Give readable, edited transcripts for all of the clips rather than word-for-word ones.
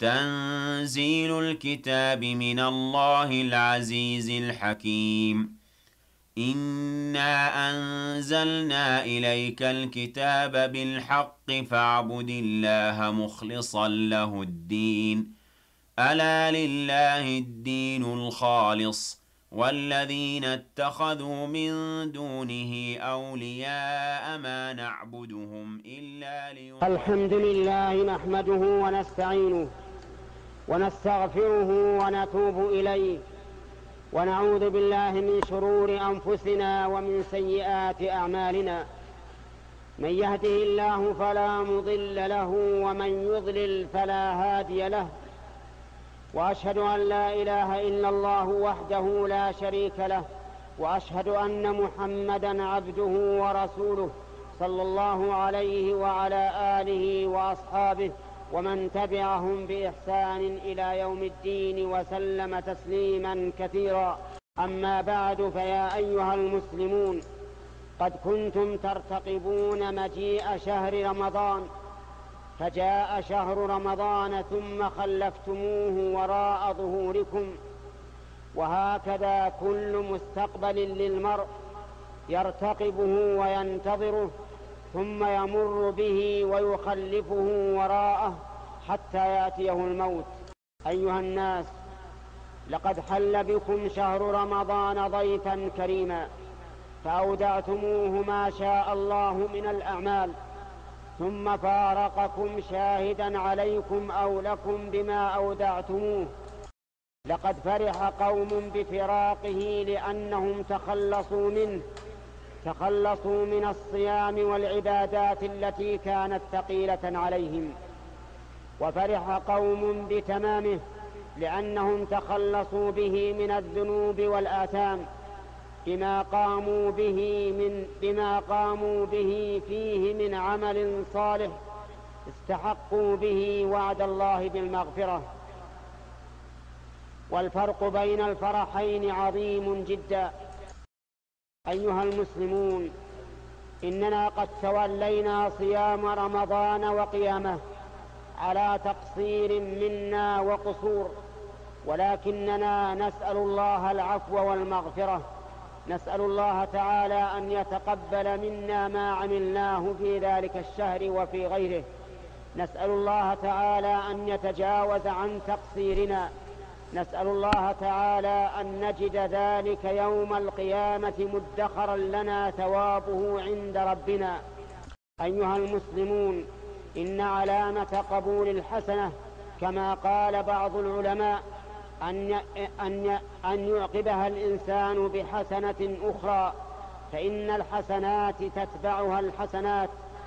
تنزيل الكتاب من الله العزيز الحكيم. إنا أنزلنا إليك الكتاب بالحق فاعبد الله مخلصا له الدين. ألا لله الدين الخالص والذين اتخذوا من دونه أولياء ما نعبدهم إلا الحمد لله نحمده ونستعينه ونستغفره ونتوب إليه ونعوذ بالله من شرور أنفسنا ومن سيئات أعمالنا. من يهده الله فلا مضل له ومن يضلل فلا هادي له، وأشهد أن لا إله إلا الله وحده لا شريك له، وأشهد أن محمدا عبده ورسوله صلى الله عليه وعلى آله وأصحابه ومن تبعهم بإحسان إلى يوم الدين وسلم تسليما كثيرا. أما بعد، فيا أيها المسلمون، قد كنتم ترتقبون مجيء شهر رمضان، فجاء شهر رمضان ثم خلفتموه وراء ظهوركم، وهكذا كل مستقبل للمرء يرتقبه وينتظره ثم يمر به ويخلفه وراءه حتى يأتيه الموت. أيها الناس، لقد حل بكم شهر رمضان ضيفا كريما، فأودعتموه ما شاء الله من الأعمال، ثم فارقكم شاهدا عليكم أو لكم بما أودعتموه. لقد فرح قوم بفراقه لأنهم تخلصوا من الصيام والعبادات التي كانت ثقيلة عليهم، وفرح قوم بتمامه لأنهم تخلصوا به من الذنوب والآثام بما قاموا به فيه من عمل صالح استحقوا به وعد الله بالمغفرة. والفرق بين الفرحين عظيم جدا. أيها المسلمون، إننا قد تولينا صيام رمضان وقيامه على تقصير منا وقصور، ولكننا نسأل الله العفو والمغفرة. نسأل الله تعالى أن يتقبل منا ما عملناه في ذلك الشهر وفي غيره. نسأل الله تعالى أن يتجاوز عن تقصيرنا. نسأل الله تعالى أن نجد ذلك يوم القيامة مدخرا لنا ثوابه عند ربنا. أيها المسلمون، إن علامة قبول الحسنة كما قال بعض العلماء أن يعقبها الإنسان بحسنة أخرى، فإن الحسنات تتبعها الحسنات.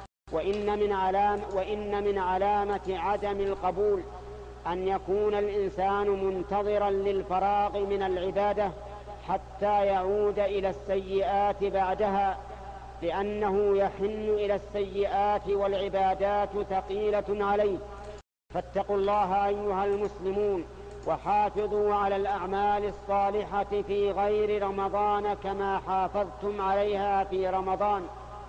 وإن من علامة عدم القبول أن يكون الإنسان منتظرا للفراغ من العبادة حتى يعود إلى السيئات بعدها، لأنه يحن إلى السيئات والعبادات ثقيلة عليه. فاتقوا الله أيها المسلمون، وحافظوا على الأعمال الصالحة في غير رمضان كما حافظتم عليها في رمضان،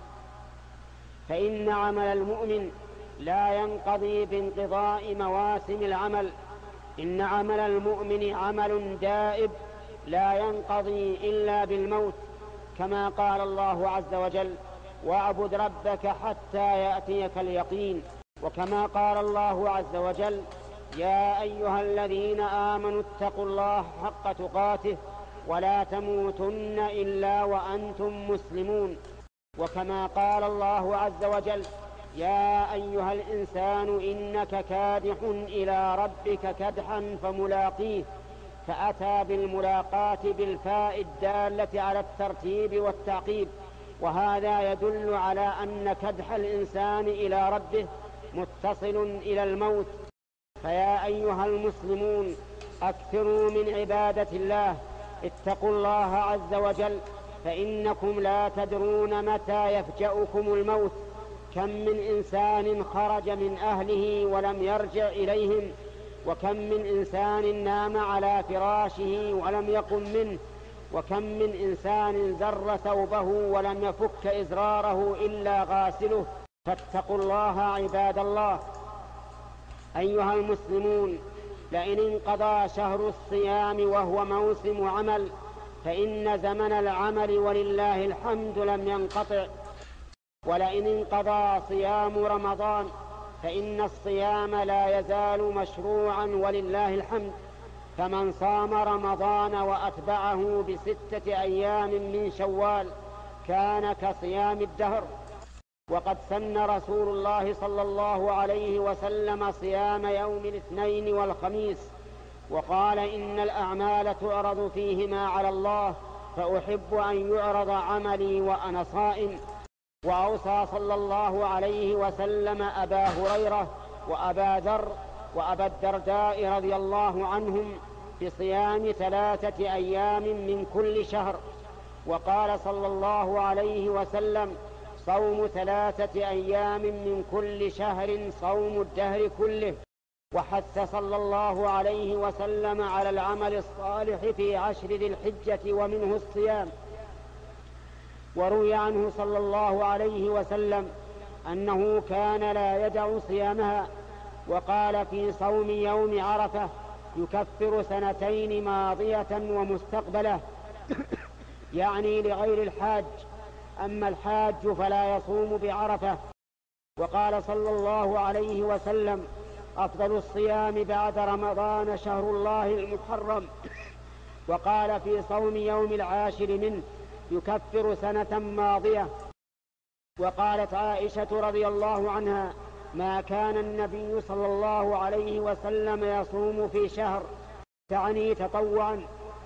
فإن عمل المؤمن لا ينقضي بانقضاء مواسم العمل. إن عمل المؤمن عمل دائب لا ينقضي إلا بالموت، كما قال الله عز وجل: واعبد ربك حتى يأتيك اليقين. وكما قال الله عز وجل: يا أيها الذين آمنوا اتقوا الله حق تقاته ولا تموتن إلا وأنتم مسلمون. وكما قال الله عز وجل: يا أيها الإنسان إنك كادح إلى ربك كدحا فملاقيه، فأتى بالملاقاة بالفاء الدالة على الترتيب والتعقيب، وهذا يدل على أن كدح الإنسان إلى ربه متصل إلى الموت. فيا أيها المسلمون، أكثروا من عبادة الله، اتقوا الله عز وجل، فإنكم لا تدرون متى يفجأكم الموت. كم من إنسان خرج من أهله ولم يرجع إليهم، وكم من إنسان نام على فراشه ولم يقم منه، وكم من إنسان زر ثوبه ولم يفك إزراره إلا غاسله. فاتقوا الله عباد الله. أيها المسلمون، لئن انقضى شهر الصيام وهو موسم عمل فإن زمن العمل ولله الحمد لم ينقطع، ولئن انقضى صيام رمضان فإن الصيام لا يزال مشروعا ولله الحمد، فمن صام رمضان وأتبعه ب6 أيام من شوال كان كصيام الدهر. وقد سن رسول الله صلى الله عليه وسلم صيام يوم الاثنين والخميس، وقال إن الأعمال تعرض فيهما على الله فأحب أن يعرض عملي وأنا صائم. وأوصى صلى الله عليه وسلم أبا هريرة وأبا ذر وأبا الدرداء رضي الله عنهم بصيام 3 أيام من كل شهر، وقال صلى الله عليه وسلم: صوم 3 أيام من كل شهر صوم الدهر كله. وحث صلى الله عليه وسلم على العمل الصالح في 10 ذي الحجة ومنه الصيام. وروي عنه صلى الله عليه وسلم أنه كان لا يدع صيامها، وقال في صوم يوم عرفة: يكفر 2 ماضية ومستقبلة يعني لغير الحاج، أما الحاج فلا يصوم بعرفة. وقال صلى الله عليه وسلم: أفضل الصيام بعد رمضان شهر الله المحرم. وقال في صوم يوم 10 منه: يكفر 1 ماضية. وقالت عائشة رضي الله عنها: ما كان النبي صلى الله عليه وسلم يصوم في شهر، تعني تطوعا،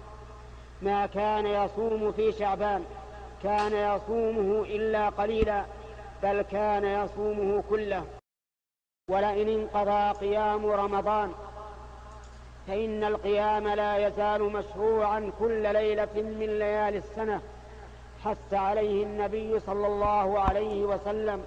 ما كان يصوم في شعبان كان يصومه إلا قليلا، بل كان يصومه كله. ولئن انقضى قيام رمضان فإن القيام لا يزال مشروعا كل ليلة من ليالي السنة، حث عليه النبي صلى الله عليه وسلم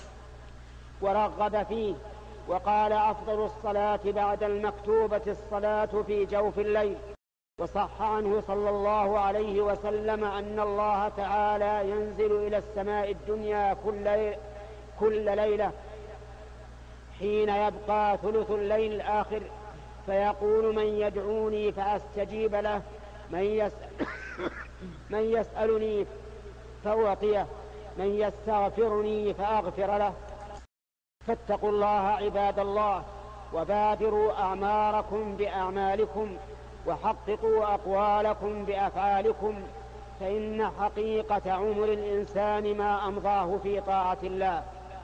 ورغب فيه، وقال: أفضل الصلاة بعد المكتوبة الصلاة في جوف الليل. وصح عنه صلى الله عليه وسلم أن الله تعالى ينزل إلى السماء الدنيا كل ليلة حين يبقى ثلث الليل الآخر، فيقول: من يدعوني فأستجيب له، من يسألني فأعطيه، من يستغفرني فأغفر له. فاتقوا الله عباد الله، وبادروا أعماركم بأعمالكم، وحققوا أقوالكم بأفعالكم، فإن حقيقة عمر الإنسان ما أمضاه في طاعة الله.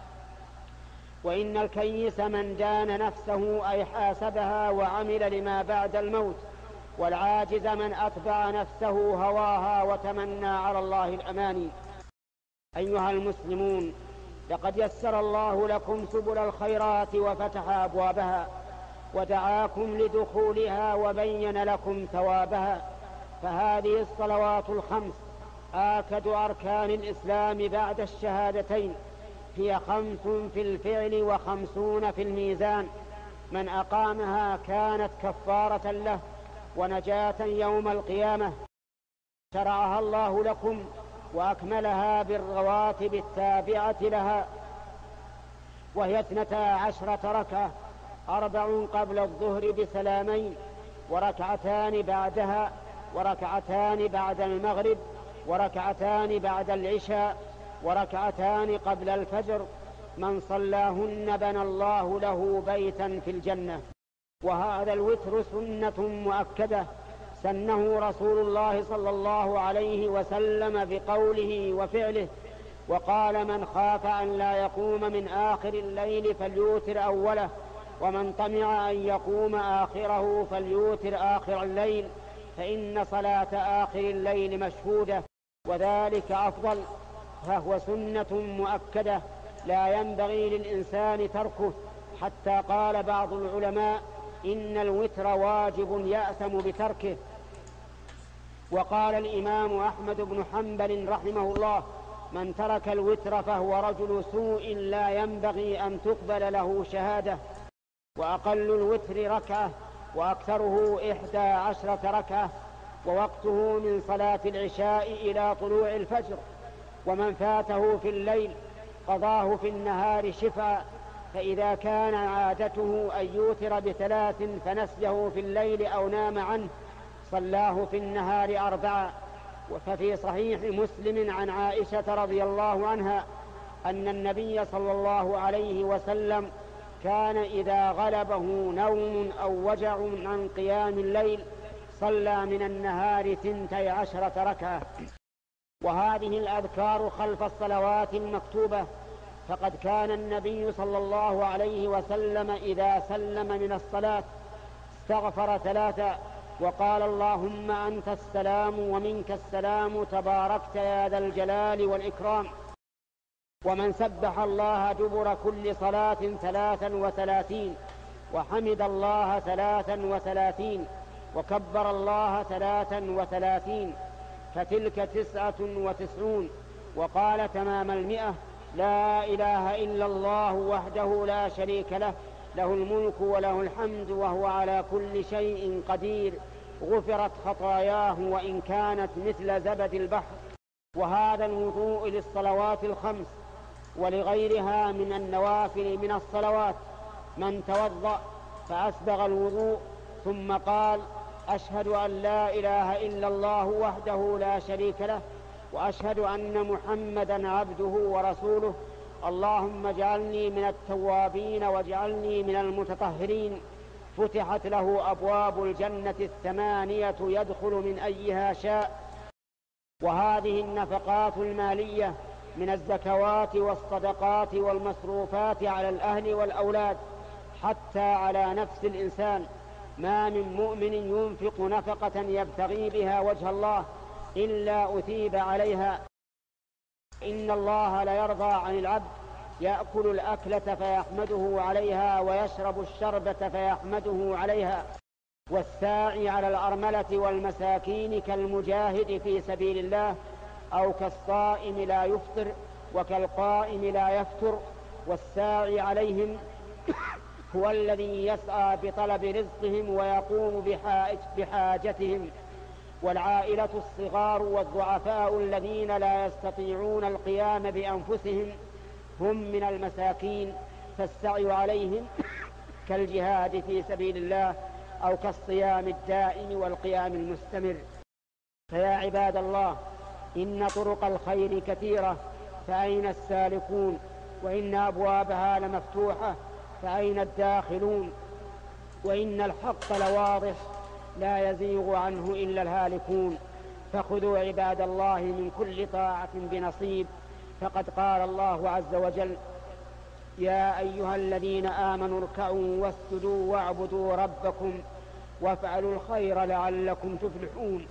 وإن الكيس من دان نفسه أي حاسبها وعمل لما بعد الموت، والعاجز من أتبع نفسه هواها وتمنى على الله الأماني. أيها المسلمون، لقد يسر الله لكم سبل الخيرات وفتح أبوابها، ودعاكم لدخولها وبين لكم ثوابها. فهذه الصلوات الخمس آكد أركان الإسلام بعد الشهادتين، هي 5 في الفعل و50 في الميزان. من أقامها كانت كفارة له ونجاة يوم القيامة. شرعها الله لكم وأكملها بالرواتب التابعة لها، وهي 12 ركعة: 4 قبل الظهر بسلامين، وركعتان بعدها، وركعتان بعد المغرب، وركعتان بعد العشاء، وركعتان قبل الفجر. من صلاهن بنى الله له بيتا في الجنة. وهذا الوتر سنة مؤكدة سنه رسول الله صلى الله عليه وسلم بقوله وفعله، وقال: من خاف أن لا يقوم من آخر الليل فليوتر أوله، ومن طمع أن يقوم آخره فليوتر آخر الليل، فإن صلاة آخر الليل مشهودة، وذلك أفضل. فهو سنة مؤكدة لا ينبغي للإنسان تركه، حتى قال بعض العلماء: إن الوتر واجب يأثم بتركه. وقال الإمام أحمد بن حنبل رحمه الله: من ترك الوتر فهو رجل سوء لا ينبغي أن تقبل له شهادة. وأقل الوتر ركعة، وأكثره 11 ركعة، ووقته من صلاة العشاء إلى طلوع الفجر. ومن فاته في الليل قضاه في النهار شفعا، فإذا كان عادته أن يوتر ب3 فنسيه في الليل أو نام عنه صلاه في النهار 4. ففي صحيح مسلم عن عائشة رضي الله عنها أن النبي صلى الله عليه وسلم كان إذا غلبه نوم أو وجع عن قيام الليل صلى من النهار 12 ركعة. وهذه الأذكار خلف الصلوات المكتوبة، فقد كان النبي صلى الله عليه وسلم إذا سلم من الصلاة استغفر 3 وقال اللهم أنت السلام ومنك السلام تباركت يا ذا الجلال والإكرام. ومن سبح الله دبر كل صلاة 33 وحمد الله 33 وكبر الله 33 فتلك 99. وقال تمام 100 لا إله إلا الله وحده لا شريك له له الملك وله الحمد وهو على كل شيء قدير غفرت خطاياه وإن كانت مثل زبد البحر. وهذا الوضوء للصلوات ال5 ولغيرها من النوافل من الصلوات. من توضأ فأسبغ الوضوء ثم قال أشهد أن لا إله إلا الله وحده لا شريك له وأشهد أن محمدا عبده ورسوله اللهم اجعلني من التوابين واجعلني من المتطهرين فتحت له أبواب الجنة 8 يدخل من أيها شاء. وهذه النفقات المالية من الزكوات والصدقات والمصروفات على الأهل والأولاد حتى على نفس الإنسان. ما من مؤمن ينفق نفقة يبتغي بها وجه الله إلا أثيب عليها. إن الله ليرضى عن العبد يأكل الأكلة فيحمده عليها ويشرب الشربة فيحمده عليها. والساعي على الأرملة والمساكين كالمجاهد في سبيل الله أو كالصائم لا يفطر وكالقائم لا يفتر. والساعي عليهم هو الذي يسعى بطلب رزقهم ويقوم بحاجتهم. والعائلة الصغار والضعفاء الذين لا يستطيعون القيام بأنفسهم هم من المساكين، فالسعي عليهم كالجهاد في سبيل الله أو كالصيام الدائم والقيام المستمر. فيا عباد الله إن طرق الخير كثيرة فأين السالكون؟ وإن أبوابها لمفتوحة فأين الداخلون؟ وإن الحق لواضح لا يزيغ عنه إلا الهالكون. فخذوا عباد الله من كل طاعة بنصيب، فقد قال الله عز وجل يا أيها الذين آمنوا اركعوا واسجدوا واعبدوا ربكم وافعلوا الخير لعلكم تفلحون.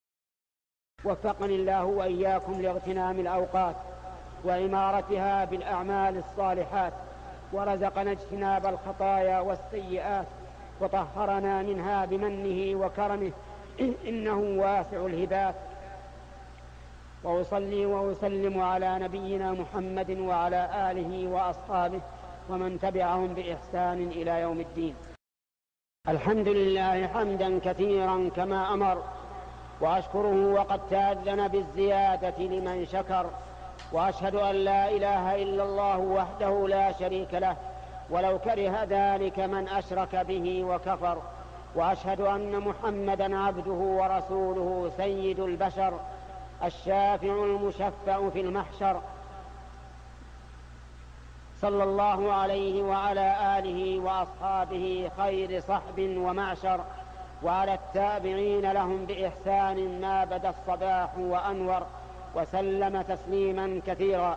وفقني الله وإياكم لاغتنام الأوقات وعمارتها بالأعمال الصالحات، ورزقنا اجتناب الخطايا والسيئات، وطهرنا منها بمنه وكرمه إنه واسع الهبات. وأصلي وأسلم على نبينا محمد وعلى آله وأصحابه ومن تبعهم بإحسان إلى يوم الدين. الحمد لله حمدا كثيرا كما أمر، وأشكره وقد تأذن بالزيادة لمن شكر. وأشهد أن لا إله إلا الله وحده لا شريك له ولو كره ذلك من أشرك به وكفر. وأشهد أن محمدا عبده ورسوله سيد البشر الشافع المشفع في المحشر، صلى الله عليه وعلى آله وأصحابه خير صحب ومعشر، وعلى التابعين لهم بإحسان ما بدا الصباح وأنور، وسلم تسليما كثيرا.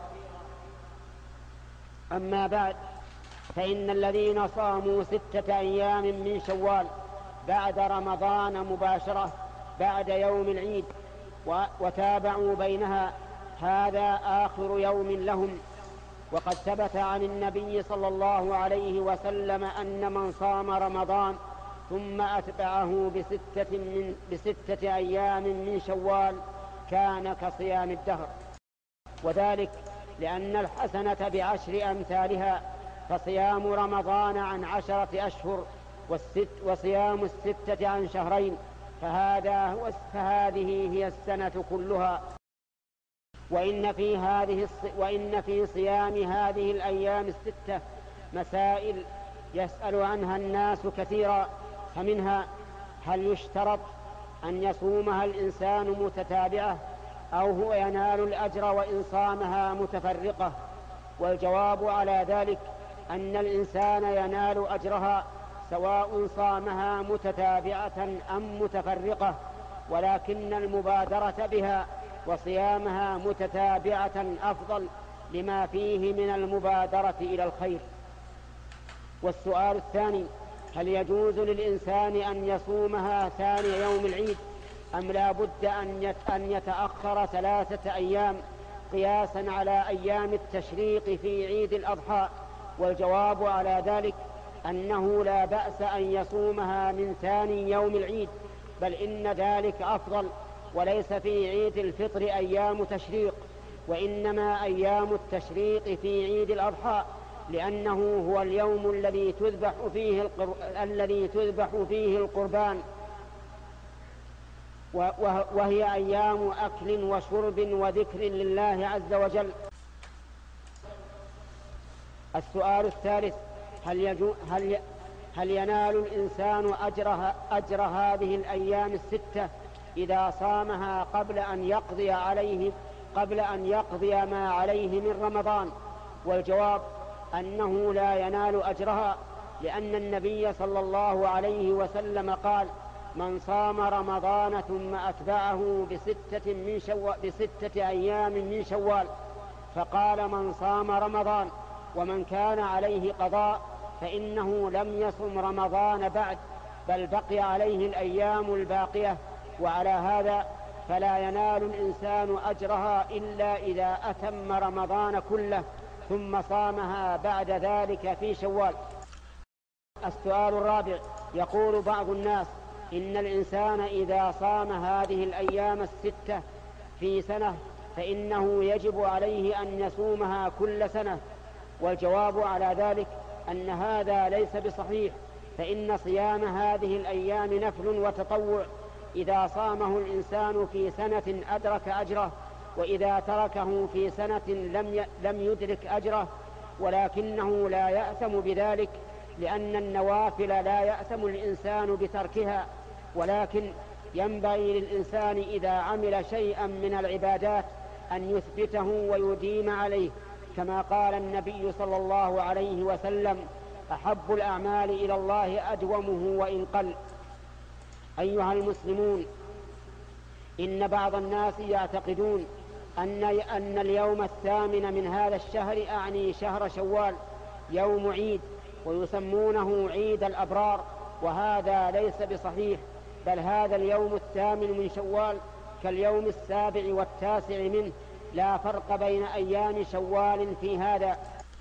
أما بعد، فإن الذين صاموا 6 أيام من شوال بعد رمضان مباشرة بعد يوم العيد وتابعوا بينها هذا آخر يوم لهم. وقد ثبت عن النبي صلى الله عليه وسلم أن من صام رمضان ثم أتبعه ب6 أيام من شوال كان كصيام الدهر، وذلك لأن الحسنة ب10 أمثالها، فصيام رمضان عن 10 أشهر وصيام 6 عن شهرين، فهذه هي السنة كلها. وإن في صيام هذه الأيام 6 مسائل يسأل عنها الناس كثيرا، فمنها: هل يشترط أن يصومها الإنسان متتابعة أو هو ينال الأجر وإن صامها متفرقة؟ والجواب على ذلك أن الإنسان ينال أجرها سواء صامها متتابعة أم متفرقة، ولكن المبادرة بها وصيامها متتابعة أفضل لما فيه من المبادرة إلى الخير. والسؤال الثاني: هل يجوز للإنسان أن يصومها ثاني يوم العيد أم لا بد أن يتأخر 3 أيام قياسا على أيام التشريق في عيد الأضحى؟ والجواب على ذلك أنه لا بأس أن يصومها من ثاني يوم العيد، بل إن ذلك أفضل، وليس في عيد الفطر أيام تشريق، وإنما أيام التشريق في عيد الأضحى، لأنه هو اليوم الذي تذبح فيه القربان، وهي أيام أكل وشرب وذكر لله عز وجل. السؤال الثالث: هل ينال الإنسان أجر هذه الأيام 6 إذا صامها قبل أن يقضي ما عليه من رمضان؟ والجواب أنه لا ينال أجرها، لأن النبي صلى الله عليه وسلم قال: من صام رمضان ثم أتبعه ب6 أيام من شوال، فقال: من صام رمضان ومن كان عليه قضاء فإنه لم يصم رمضان بعد، بل بقي عليه الأيام الباقية. وعلى هذا فلا ينال الإنسان أجرها إلا إذا أتم رمضان كله ثم صامها بعد ذلك في شوال. السؤال الرابع: يقول بعض الناس إن الإنسان إذا صام هذه الأيام 6 في سنة فإنه يجب عليه أن يصومها كل سنة. والجواب على ذلك أن هذا ليس بصحيح، فإن صيام هذه الأيام نفل وتطوع، إذا صامه الإنسان في سنة أدرك أجره، وإذا تركه في سنة لم يدرك أجره، ولكنه لا يأثم بذلك، لأن النوافل لا يأثم الإنسان بتركها، ولكن ينبغي للإنسان إذا عمل شيئا من العبادات أن يثبته ويديم عليه، كما قال النبي صلى الله عليه وسلم: أحب الأعمال إلى الله أدومه وإن قل. أيها المسلمون، إن بعض الناس يعتقدون أن اليوم 8 من هذا الشهر، أعني شهر شوال، يوم عيد، ويسمونه عيد الأبرار، وهذا ليس بصحيح، بل هذا اليوم 8 من شوال كاليوم 7 و9 منه، لا فرق بين أيام شوال في هذا.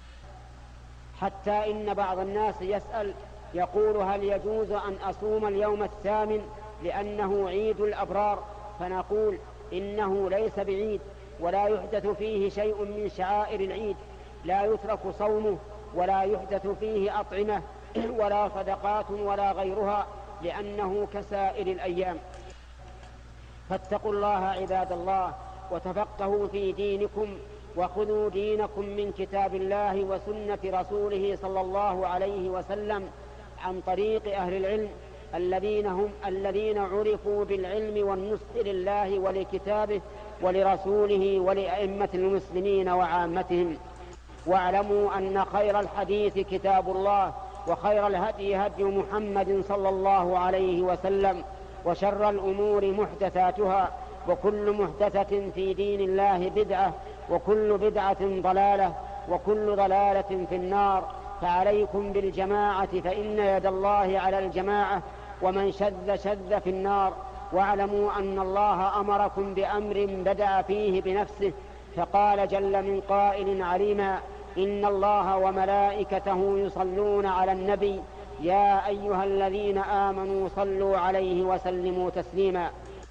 حتى إن بعض الناس يسأل يقول: هل يجوز أن أصوم اليوم 8 لأنه عيد الأبرار؟ فنقول: إنه ليس بعيد، ولا يحدث فيه شيء من شعائر العيد، لا يترك صومه، ولا يحدث فيه أطعمة ولا صدقات ولا غيرها، لأنه كسائر الأيام. فاتقوا الله عباد الله، وتفقهوا في دينكم، وخذوا دينكم من كتاب الله وسنة رسوله صلى الله عليه وسلم عن طريق أهل العلم الذين عرفوا بالعلم والنصح لله ولكتابه ولرسوله ولأئمة المسلمين وعامتهم. واعلموا أن خير الحديث كتاب الله، وخير الهدي هدي محمد صلى الله عليه وسلم، وشر الأمور محدثاتها، وكل محدثة في دين الله بدعة، وكل بدعة ضلالة، وكل ضلالة في النار. فعليكم بالجماعة، فإن يد الله على الجماعة، ومن شذ في النار. واعلموا أن الله أمركم بأمر بدأ فيه بنفسه، فقال جل من قائل عليما: إن الله وملائكته يصلون على النبي يا أيها الذين آمنوا صلوا عليه وسلموا تسليما.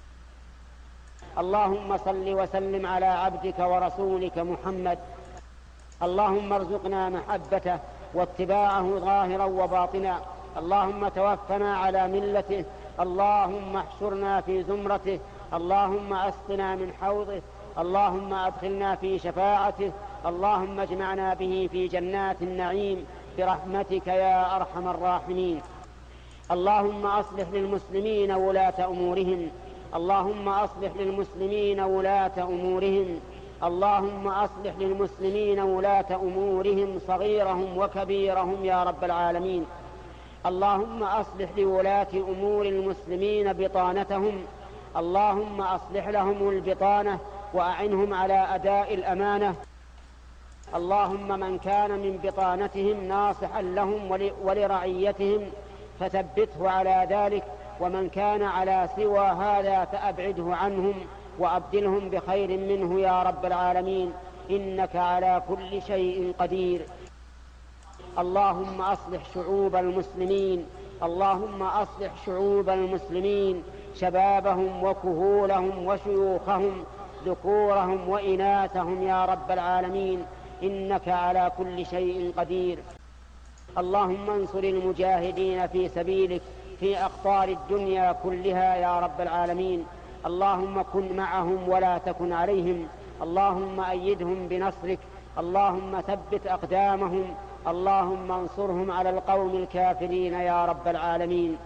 اللهم صل وسلم على عبدك ورسولك محمد. اللهم ارزقنا محبته واتباعه ظاهرا وباطنا. اللهم توفنا على ملته. اللهم احشرنا في زمرته. اللهم اسقنا من حوضه. اللهم ادخلنا في شفاعته. اللهم اجمعنا به في جنات النعيم. برحمتك يا أرحم الراحمين. اللهم أصلح للمسلمين ولاة أمورهم، اللهم أصلح للمسلمين ولاة أمورهم، اللهم أصلح للمسلمين ولاة أمورهم صغيرهم وكبيرهم يا رب العالمين. اللهم أصلح لولاة أمور المسلمين بطانتهم، اللهم أصلح لهم البطانة وأعنهم على أداء الأمانة. اللهم من كان من بطانتهم ناصحا لهم ولرعيتهم فثبته على ذلك، ومن كان على سوى هذا فأبعده عنهم وأبدلهم بخير منه يا رب العالمين، إنك على كل شيء قدير. اللهم أصلح شعوب المسلمين، اللهم أصلح شعوب المسلمين، شبابهم وكهولهم وشيوخهم، ذكورهم وإناثهم يا رب العالمين، إنك على كل شيء قدير. اللهم انصر المجاهدين في سبيلك في أقطار الدنيا كلها يا رب العالمين. اللهم كن معهم ولا تكن عليهم، اللهم أيدهم بنصرك، اللهم ثبت أقدامهم، اللهم انصرهم على القوم الكافرين يا رب العالمين.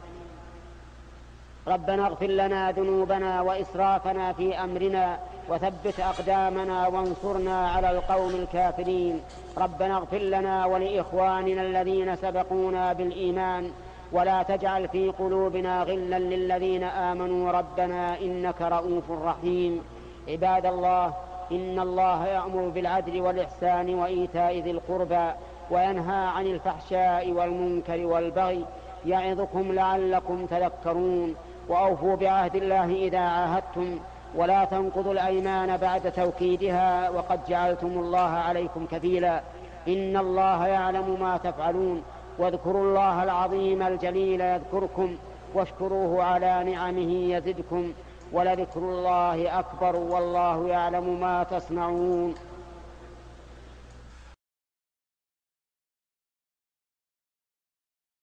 ربنا اغفر لنا ذنوبنا وإسرافنا في أمرنا وثبت أقدامنا وانصرنا على القوم الكافرين. ربنا اغفر لنا ولإخواننا الذين سبقونا بالإيمان ولا تجعل في قلوبنا غلا للذين آمنوا ربنا إنك رؤوف رحيم. عباد الله، إن الله يأمر بالعدل والإحسان وإيتاء ذي القربى وينهى عن الفحشاء والمنكر والبغي يعظكم لعلكم تذكرون. وأوفوا بعهد الله إذا عاهدتم ولا تنقضوا الأيمان بعد توكيدها وقد جعلتم الله عليكم كفيلا. إن الله يعلم ما تفعلون. واذكروا الله العظيم الجليل يذكركم واشكروه على نعمه يزدكم ولذكر الله أكبر والله يعلم ما تصنعون.